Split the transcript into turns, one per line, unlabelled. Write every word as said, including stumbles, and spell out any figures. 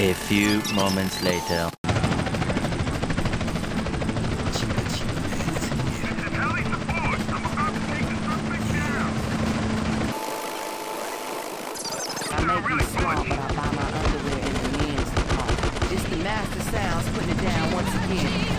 A few moments later.
I may be small, but I buy my underwear in the men's department. It's the master sounds putting it down once again.